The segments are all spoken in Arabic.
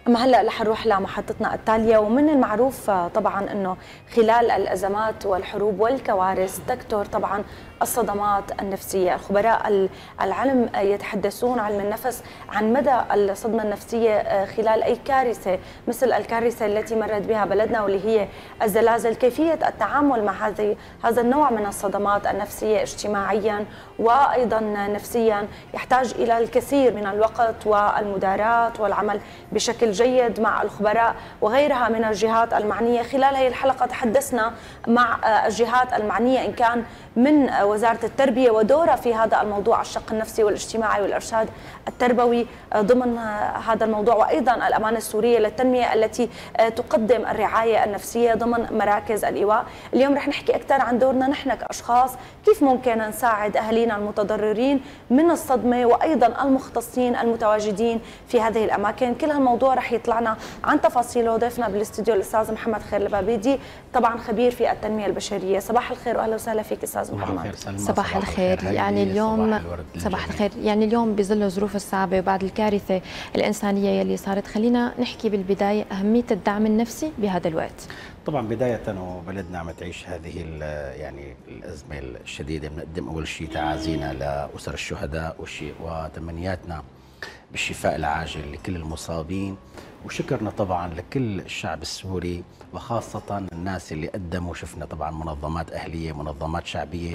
أما هلأ رح نروح لمحطتنا التالية. ومن المعروف طبعا أنه خلال الأزمات والحروب والكوارث تكثر طبعا الصدمات النفسية. خبراء العلم يتحدثون، علم النفس، عن مدى الصدمة النفسية خلال أي كارثة مثل الكارثة التي مرت بها بلدنا واللي هي الزلازل. كيفية التعامل مع هذا النوع من الصدمات النفسية اجتماعيا وأيضا نفسيا يحتاج إلى الكثير من الوقت والمداراة والعمل بشكل جيد مع الخبراء وغيرها من الجهات المعنية. خلال هذه الحلقة تحدثنا مع الجهات المعنية، إن كان من وزارة التربية ودورها في هذا الموضوع، الشق النفسي والاجتماعي والإرشاد التربوي ضمن هذا الموضوع، وأيضا الأمانة السورية للتنمية التي تقدم الرعاية النفسية ضمن مراكز الإيواء. اليوم رح نحكي أكثر عن دورنا نحن كأشخاص، كيف ممكن نساعد أهالينا المتضررين من الصدمة وأيضا المختصين المتواجدين في هذه الأماكن. كل هالموضوع رح يطلعنا عن تفاصيله ضيفنا بالاستديو الأستاذ محمد خير البابيدي، طبعا خبير في التنمية البشرية. صباح الخير وأهلا وسهلا فيك أستاذ محمد. صباح الخير. يعني اليوم صباح الخير. يعني اليوم بظل الظروف الصعبة وبعد الكارثة الإنسانية يلي صارت، خلينا نحكي بالبداية أهمية الدعم النفسي بهذا الوقت. طبعا بداية وبلدنا عم تعيش هذه يعني الأزمة الشديدة، بنقدم أول شيء تعازينا لأسر الشهداء وتمنياتنا بالشفاء العاجل لكل المصابين، وشكرنا طبعا لكل الشعب السوري وخاصة الناس اللي قدموا. شفنا طبعا منظمات أهلية، منظمات شعبية،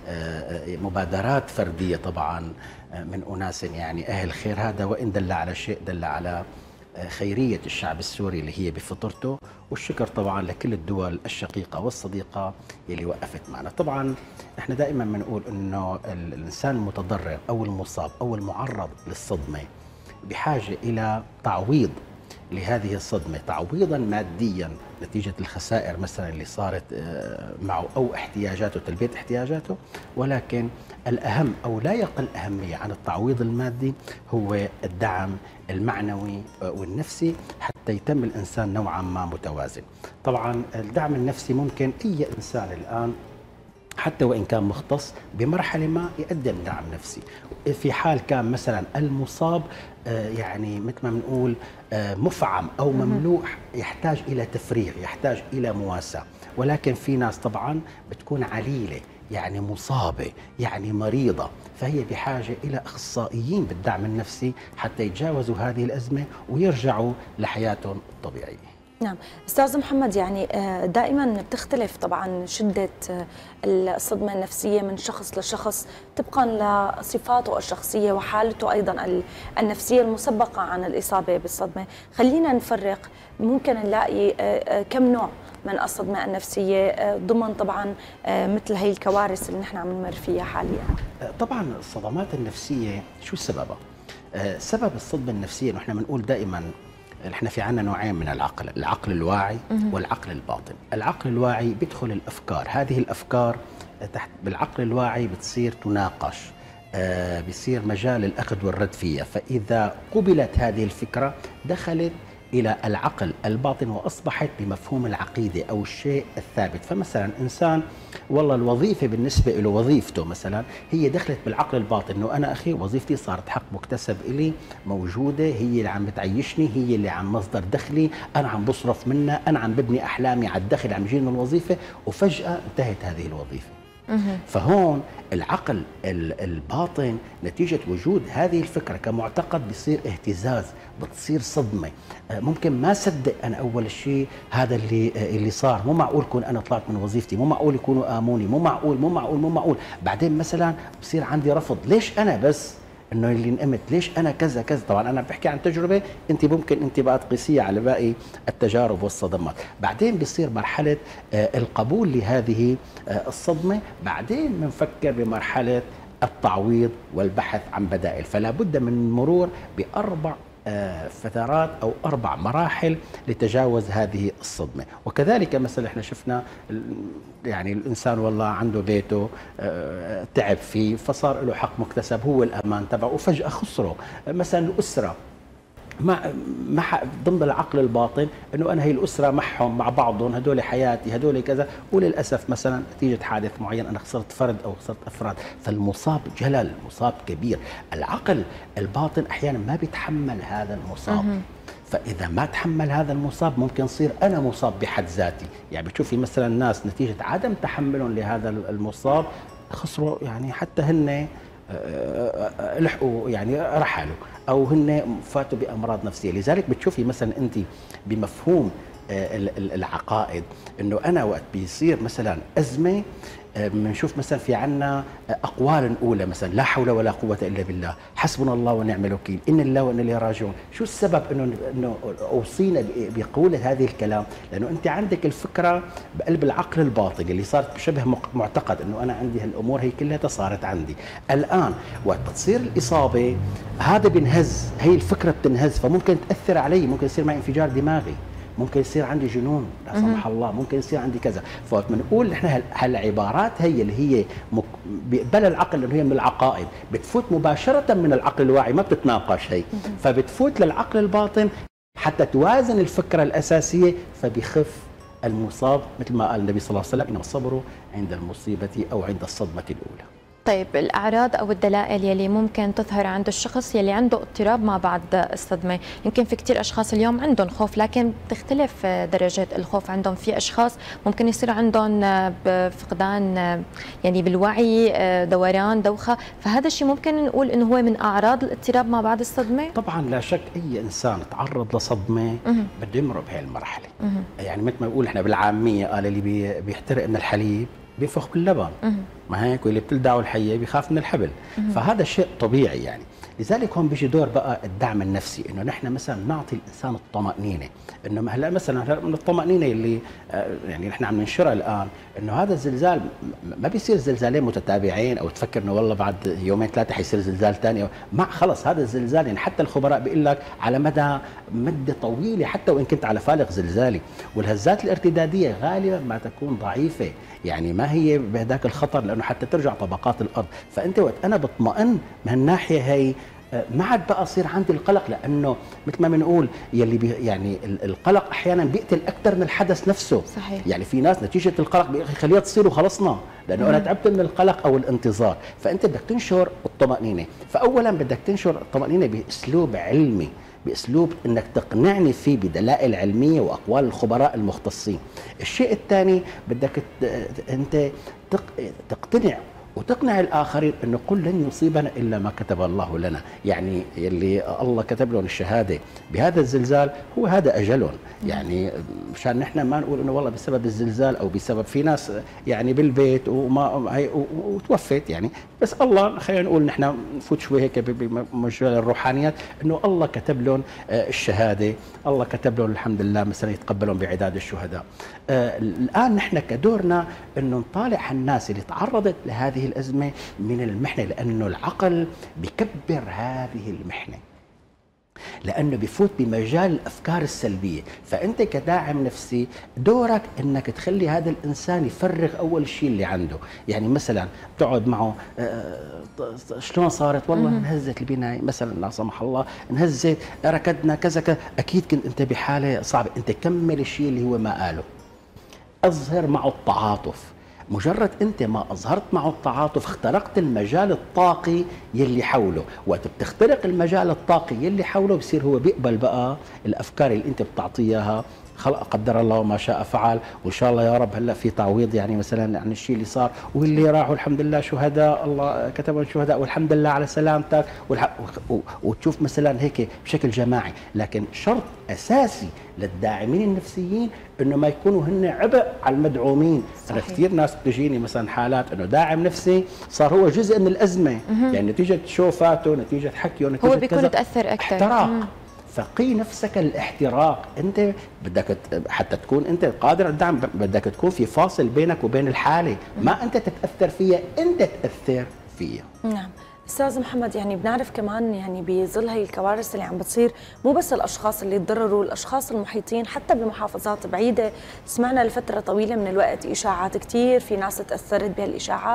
مبادرات فردية طبعا من أناس يعني أهل خير. هذا وإن دل على شيء دل على خيرية الشعب السوري اللي هي بفطرته. والشكر طبعا لكل الدول الشقيقة والصديقة اللي وقفت معنا. طبعا احنا دائما بنقول انه الانسان المتضرر او المصاب او المعرض للصدمة بحاجة الى تعويض لهذه الصدمة، تعويضا ماديا نتيجة الخسائر مثلا اللي صارت معه أو احتياجاته، تلبية احتياجاته. ولكن الأهم أو لا يقل أهمية عن التعويض المادي هو الدعم المعنوي والنفسي حتى يتم الإنسان نوعا ما متوازن. طبعا الدعم النفسي ممكن أي إنسان الآن حتى وإن كان مختص بمرحلة ما يقدم دعم نفسي. في حال كان مثلا المصاب يعني مثل ما بنقول مفعم أو مملوء، يحتاج إلى تفريغ، يحتاج إلى مواساة. ولكن في ناس طبعا بتكون عليلة، يعني مصابة، يعني مريضة، فهي بحاجة إلى أخصائيين بالدعم النفسي حتى يتجاوزوا هذه الأزمة ويرجعوا لحياتهم الطبيعية. نعم أستاذ محمد، يعني دائما بتختلف طبعا شدة الصدمة النفسية من شخص لشخص طبقا لصفاته الشخصية وحالته أيضا النفسية المسبقة عن الإصابة بالصدمة. خلينا نفرق، ممكن نلاقي كم نوع من الصدمة النفسية ضمن طبعا مثل هي الكوارث اللي نحن عم نمر فيها حاليا؟ طبعا الصدمات النفسية شو سببها؟ سبب الصدمة النفسية نحن بنقول دائما احنا في عنا نوعين من العقل، العقل الواعي والعقل الباطن. العقل الواعي بيدخل الافكار، هذه الافكار تحت بالعقل الواعي بتصير تناقش، بيصير مجال الاخذ والرد فيها. فاذا قبلت هذه الفكره دخلت الى العقل الباطن واصبحت بمفهوم العقيده او الشيء الثابت. فمثلا انسان والله الوظيفه بالنسبه له وظيفته مثلا هي دخلت بالعقل الباطن انه انا اخي وظيفتي صارت حق مكتسب الي، موجوده، هي اللي عم بتعيشني، هي اللي عم مصدر دخلي، انا عم بصرف منها، انا عم ببني احلامي على الدخل عم يجيني من الوظيفه، وفجاه انتهت هذه الوظيفه. فهون العقل الباطن نتيجة وجود هذه الفكرة كمعتقد بيصير اهتزاز، بتصير صدمة. ممكن ما صدق أنا أول شيء هذا اللي صار، مو معقول كون أنا طلعت من وظيفتي، مو معقول يكونوا آموني، مو معقول مو معقول مو معقول. بعدين مثلا بصير عندي رفض، ليش أنا بس انه اللي انقمت، ليش انا كذا كذا. طبعا انا بحكي عن تجربه، انت ممكن انت بقى تقيسيها على باقي التجارب والصدمات. بعدين بيصير مرحله القبول لهذه الصدمه، بعدين بنفكر بمرحله التعويض والبحث عن بدائل. فلا بد من مرور باربع فترات او 4 مراحل لتجاوز هذه الصدمه. وكذلك مثلا احنا شفنا يعني الانسان والله عنده بيته تعب فيه فصار له حق مكتسب هو الامان تبعه وفجاه خسره. مثلا الاسره مع ضمن العقل الباطن انه انا هي الاسره معهم مع بعضهم، هدول حياتي، هدول كذا، وللاسف مثلا نتيجه حادث معين انا خسرت فرد او خسرت افراد، فالمصاب جلل، مصاب كبير. العقل الباطن احيانا ما بيتحمل هذا المصاب، فاذا ما تحمل هذا المصاب ممكن يصير انا مصاب بحد ذاتي. يعني بتشوفي مثلا ناس نتيجه عدم تحملهم لهذا المصاب خسروا، يعني حتى هن لحقوا يعني رحلوا او هن فاتوا بامراض نفسيه. لذلك بتشوفي مثلا انت بمفهوم العقائد انه انا وقت بيصير مثلا ازمه بنشوف مثلا في عنا اقوال اولى مثلا لا حول ولا قوه الا بالله، حسبنا الله ونعم الوكيل، ان الله وانا اليه راجعون. شو السبب انه اوصينا بقول هذه الكلام؟ لانه انت عندك الفكره بقلب العقل الباطن اللي صارت بشبه معتقد انه انا عندي هالامور هي كلها صارت عندي. الان وقت تصير الاصابه هذا بنهز، هي الفكره بتنهز، فممكن تاثر علي، ممكن يصير معي انفجار دماغي، ممكن يصير عندي جنون لا سمح الله، ممكن يصير عندي كذا. فوقت بنقول نحن هالعبارات هي اللي هي بيقبلها العقل لانه هي من العقائد، بتفوت مباشره من العقل الواعي، ما بتتناقش هي، فبتفوت للعقل الباطن حتى توازن الفكره الاساسيه، فبيخف المصاب مثل ما قال النبي صلى الله عليه وسلم: انما الصبر عند المصيبه او عند الصدمه الاولى. طيب الأعراض أو الدلائل يلي ممكن تظهر عند الشخص يلي عنده اضطراب ما بعد الصدمة، يمكن في كتير أشخاص اليوم عندهم خوف لكن بتختلف درجة الخوف عندهم. في أشخاص ممكن يصير عندهم فقدان يعني بالوعي، دوران، دوخة، فهذا الشيء ممكن نقول إنه هو من أعراض الاضطراب ما بعد الصدمة؟ طبعا لا شك أي إنسان تعرض لصدمة بده يمر بهي المرحلة. يعني مثل ما بقول إحنا بالعامية قال اللي بيحترق من الحليب بينفخ باللبن، ما هيك؟ واللي بتلدعه الحيه بيخاف من الحبل. فهذا شيء طبيعي يعني. لذلك هون بيجي دور بقى الدعم النفسي، انه نحن مثلا نعطي الانسان الطمانينه، انه هلا مثلا من الطمانينه اللي يعني نحن عم ننشرها الان، انه هذا الزلزال ما بيصير زلزالين متتابعين او تفكر انه والله بعد يومين ثلاثه حيصير زلزال ثاني، مع خلص هذا الزلزال يعني حتى الخبراء بيقول لك على مده طويله حتى وان كنت على فالق زلزالي. والهزات الارتداديه غالبا ما تكون ضعيفه، يعني ما هي بهداك الخطر لانه حتى ترجع طبقات الارض. فانت وقت انا بطمئن من الناحيه هي ما عاد بقى يصير عندي القلق، لانه مثل ما بنقول يلي يعني القلق احيانا بيقتل اكثر من الحدث نفسه. صحيح. يعني في ناس نتيجه القلق بيخليها تصير وخلصنا، لانه انا تعبت من القلق او الانتظار. فانت بدك تنشر الطمانينه، فاولا بدك تنشر الطمانينه باسلوب علمي، باسلوب انك تقنعني فيه بدلائل علميه واقوال الخبراء المختصين. الشيء الثاني بدك انت تقتنع وتقنع الآخرين أنه قل لن يصيبنا إلا ما كتب الله لنا. يعني اللي الله كتب لهم الشهادة بهذا الزلزال هو هذا أجلهم. يعني مشان نحن ما نقول أنه والله بسبب الزلزال أو بسبب في ناس يعني بالبيت وتوفت، يعني بس الله خلينا نقول نحن نفوت شوي هيك بمجال الروحانيات، أنه الله كتب لهم الشهادة، الله كتب لهم الحمد لله مثلا يتقبلهم بعداد الشهداء. الآن نحن كدورنا أنه نطالع الناس اللي تعرضت لهذه الأزمة من المحنة، لأنه العقل بيكبر هذه المحنة، لأنه بفوت بمجال الأفكار السلبية. فأنت كداعم نفسي دورك أنك تخلي هذا الإنسان يفرغ أول شيء اللي عنده. يعني مثلا بتقعد معه شلون صارت؟ والله انهزت البناية مثلا لا سمح الله، انهزت، ركضنا كذا كذا، أكيد كنت أنت بحالة صعبة. أنت كمل الشيء اللي هو ما قاله، أظهر معه التعاطف. مجرد انت ما اظهرت معه التعاطف اخترقت المجال الطاقي يلي حوله. وقت بتخترق المجال الطاقي يلي حوله بصير هو بيقبل بقى الافكار اللي انت بتعطيها. خلق قدر الله وما شاء فعل، وان شاء الله يا رب هلا في تعويض يعني مثلا عن الشيء اللي صار، واللي راحوا الحمد لله شهداء، الله كتبهم شهداء والحمد لله على سلامتك، وتشوف مثلا هيك بشكل جماعي. لكن شرط اساسي للداعمين النفسيين انه ما يكونوا هن عبء على المدعومين. انا كثير ناس بتجيني مثلا حالات انه داعم نفسي صار هو جزء من الازمه، يعني نتيجه شوفاته، نتيجه حكيه، نتيجه هو بيكون تاثر اكثر. احتراق. فقي نفسك الاحتراق. انت بدك حتى تكون انت قادر على الدعم، بدك تكون في فاصل بينك وبين الحاله، ما انت تتاثر فيها، انت تاثر فيها. نعم. استاذ محمد، يعني بنعرف كمان يعني بظل هي الكوارث اللي عم بتصير مو بس الاشخاص اللي تضرروا، الاشخاص المحيطين حتى بمحافظات بعيده. سمعنا لفتره طويله من الوقت اشاعات كثير، في ناس تاثرت بهالاشاعات،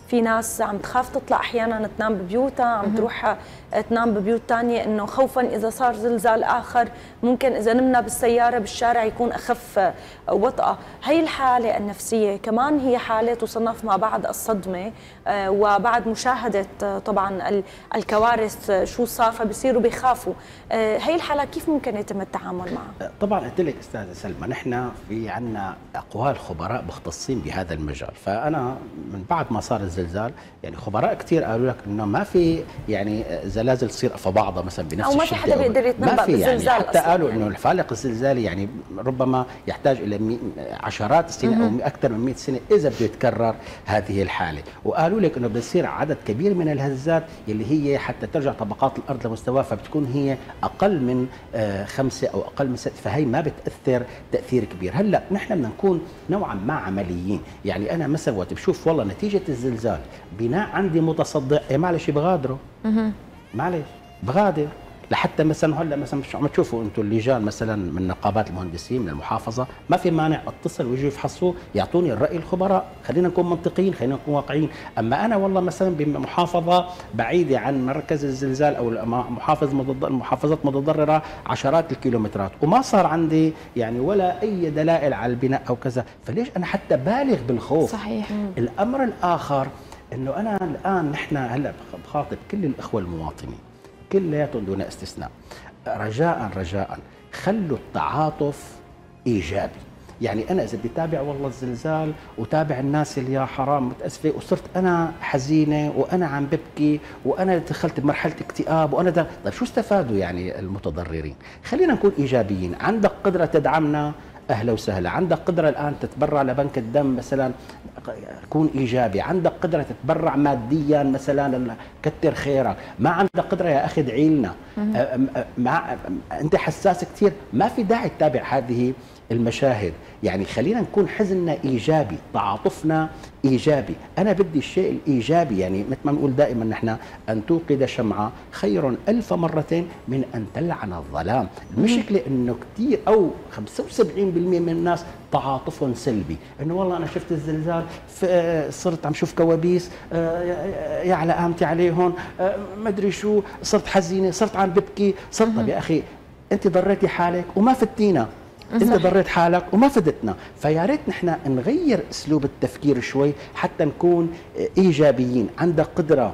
في ناس عم تخاف تطلع احيانا تنام ببيوتها، عم تروح تنام ببيوت ثانيه انه خوفا اذا صار زلزال اخر ممكن اذا نمنا بالسياره بالشارع يكون اخف وطأة. هي الحاله النفسيه كمان هي حاله تصنف ما بعد الصدمه، وبعد مشاهده طبعا الكوارث شو صار فبصيروا بيخافوا. هي الحاله كيف ممكن يتم التعامل معها؟ طبعا قلت لك استاذه سلمى، نحن في عندنا اقوال خبراء مختصين بهذا المجال، فانا من بعد ما صار الزلزال يعني خبراء كثير قالوا لك انه ما في يعني زلازل تصير في بعضها مثلا بنفس الشده، او ما في حدا بيقدر يتنبأ بالزلزال يعني حتى قالوا يعني انه الفالق الزلزالي يعني ربما يحتاج الى عشرات السنين او اكثر من 100 سنه اذا بده يتكرر هذه الحاله، وقالوا لك انه بصير عدد كبير من الهزات اللي هي حتى ترجع طبقات الارض لمستواها فبتكون هي اقل من 5 او اقل من 6، فهي ما بتاثر تاثير كبير. هلا نحن بدنا نكون نوعا ما عمليين، يعني انا مثلا وقت بشوف والله نتيجه الزلزال بناء عندي متصدع، معلش بغادره، معلش بغادر لحتى مثلا هلا مثلا مش عم تشوفوا انتم اللجان مثلا من نقابات المهندسين من المحافظه، ما في مانع اتصل ويجوا يفحصوا يعطوني الراي الخبراء، خلينا نكون منطقيين، خلينا نكون واقعيين. اما انا والله مثلا بمحافظه بعيده عن مركز الزلزال او محافظات متضرره عشرات الكيلومترات وما صار عندي يعني ولا اي دلائل على البناء او كذا، فليش انا حتى بالغ بالخوف؟ صحيح. الامر الاخر انه انا الان نحن هلا بخاطب كل الاخوه المواطنين كلياتهم دون استثناء، رجاء خلوا التعاطف ايجابي. يعني انا اذا بدي اتابع والله الزلزال وتابع الناس اللي يا حرام متاسفه وصرت انا حزينه وانا عم ببكي وانا دخلت بمرحله اكتئاب وانا طيب شو استفادوا يعني المتضررين؟ خلينا نكون ايجابيين، عندك قدره تدعمنا اهلا وسهلا، عندك قدره الان تتبرع لبنك الدم مثلا كون ايجابي، عندك قدره تتبرع ماديا مثلا كتر خيرك، ما عندك قدره يا اخي ادعي لنا، انت حساس كثير ما في داعي تتابع هذه المشاهد. يعني خلينا نكون حزننا ايجابي، تعاطفنا ايجابي، انا بدي الشيء الايجابي. يعني مثل ما نقول دائما نحن ان توقد شمعه خير 1000 مرة من ان تلعن الظلام. المشكله انه كثير او 75% من الناس تعاطفهم سلبي، انه والله انا شفت الزلزال صرت عم شوف كوابيس يعلى قامتي عليهم ما ادري شو، صرت حزينه، صرت عم ببكي، صرت طب يا اخي انت ضريتي حالك وما فتينا، انت ضريت حالك وما فدتنا. فيا ريت نحن نغير اسلوب التفكير شوي حتى نكون ايجابيين. عندك قدره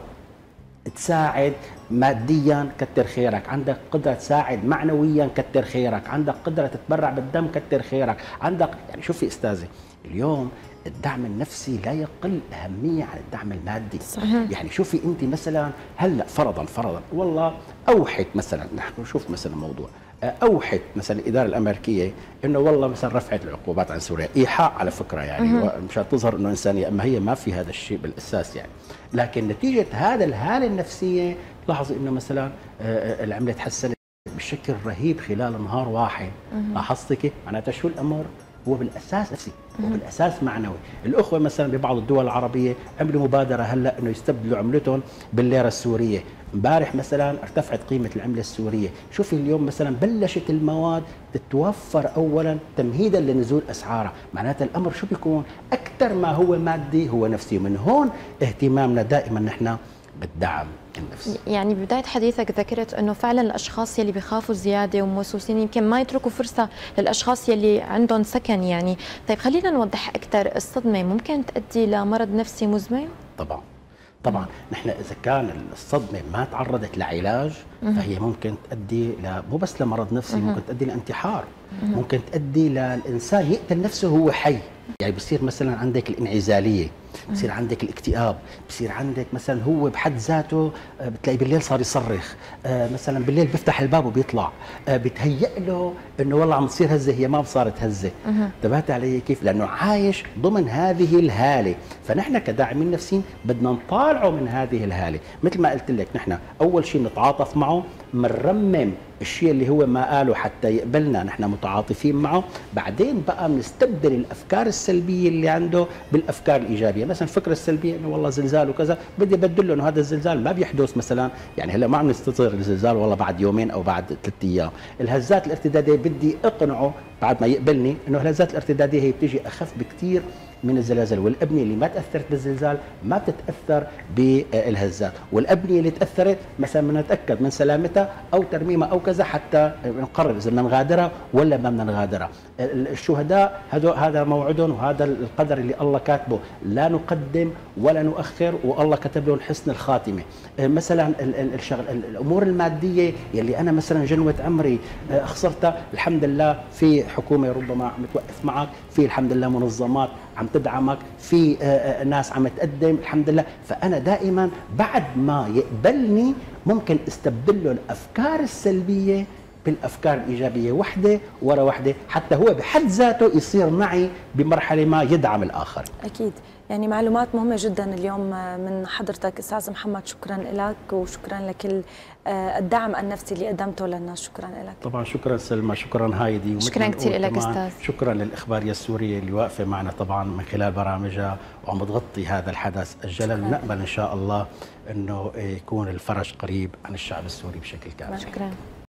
تساعد ماديا كتر خيرك، عندك قدره تساعد معنويا كتر خيرك، عندك قدره تتبرع بالدم كتر خيرك، عندك يعني شوفي استاذه اليوم الدعم النفسي لا يقل أهمية عن الدعم المادي. صحيح. يعني شوفي أنت مثلا هلأ فرضا والله أوحت مثلا، نحن نشوف مثلا موضوع أوحت مثلا الإدارة الأمريكية إنه والله مثلا رفعت العقوبات عن سوريا، إيحاء على فكرة يعني مشان تظهر إنه إنسانية، أما هي ما في هذا الشيء بالأساس يعني. لكن نتيجة هذا الحالة النفسية لاحظوا إنه مثلا العملة تحسنت بشكل رهيب خلال نهار واحد. لاحظتي كيف؟ معناتها شو الأمر؟ هو بالاساس نفسي، هو بالاساس معنوي. الاخوه مثلا ببعض الدول العربيه عملوا مبادره هلا انه يستبدلوا عملتهم بالليره السوريه، امبارح مثلا ارتفعت قيمه العمله السوريه، شوفي اليوم مثلا بلشت المواد تتوفر اولا تمهيدا لنزول اسعارها، معناتها الامر شو بيكون؟ اكثر ما هو مادي هو نفسي، ومن هون اهتمامنا دائما نحن بالدعم النفسي. يعني ببداية حديثك ذكرت انه فعلا الاشخاص يلي بيخافوا زياده وموسوسين يمكن ما يتركوا فرصه للاشخاص يلي عندهم سكن يعني. طيب خلينا نوضح اكثر، الصدمه ممكن تؤدي لمرض نفسي مزمن؟ طبعا نحن اذا كان الصدمه ما تعرضت لعلاج فهي ممكن تؤدي مو بس لمرض نفسي، ممكن تؤدي لانتحار، ممكن تؤدي للانسان يقتل نفسه وهو حي. يعني بصير مثلا عندك الانعزاليه، بصير عندك الاكتئاب، بصير عندك مثلا هو بحد ذاته بتلاقي بالليل صار يصرخ، مثلا بالليل بيفتح الباب وبيطلع، بتهيأ له انه والله عم تصير هزه هي ما صارت هزه. انتبهت علي كيف؟ لانه عايش ضمن هذه الهاله، فنحن كداعمين نفسيين بدنا نطالعه من هذه الهاله. مثل ما قلت لك نحن اول شيء نتعاطف معه، بنرمم الشيء اللي هو ما قاله حتى يقبلنا نحن متعاطفين معه، بعدين بقى بنستبدل الافكار السلبيه اللي عنده بالافكار الايجابيه. مثلا الفكره السلبيه انه والله زلزال وكذا، بدي ابدل له انه هذا الزلزال ما بيحدث مثلا، يعني هلا ما عم نستظهر الزلزال والله بعد يومين او بعد 3 ايام. الهزات الارتداديه بدي اقنعه بعد ما يقبلني انه الهزات الارتداديه هي بتيجي اخف بكثير من الزلازل، والابنيه اللي ما تاثرت بالزلزال ما بتتاثر بالهزات، والابنيه اللي تاثرت مثلا بدنا نتاكد من سلامتها او ترميمها او كذا حتى نقرر اذا بدنا نغادرها ولا ما بدنا نغادرها. الشهداء هذا موعدهم وهذا القدر اللي الله كاتبه، لا نقدم ولا نؤخر، والله كتب لهم حسن الخاتمه. مثلا الامور الماديه يلي انا مثلا جنوه عمري خسرتها، الحمد لله في حكومه ربما عم توقف معك، في الحمد لله منظمات عم تدعمك، في ناس عم تقدم الحمد لله. فأنا دائما بعد ما يقبلني ممكن استبدل له الأفكار السلبية بالأفكار الإيجابية، وحدة ورا وحدة، حتى هو بحد ذاته يصير معي بمرحلة ما يدعم الآخر. أكيد، يعني معلومات مهمة جدا اليوم من حضرتك أستاذ محمد، شكرا لك وشكرا لكل الدعم النفسي اللي قدمته للناس. شكرا لك. طبعا شكرا سلمى، شكرا هايدي، شكرا كثير لك أستاذ. شكرا للإخبارية السورية اللي واقفة معنا طبعا من خلال برامجها وعم تغطي هذا الحدث الجلل، ونأمل إن شاء الله أنه يكون الفرج قريب عن الشعب السوري بشكل كامل. شكرا.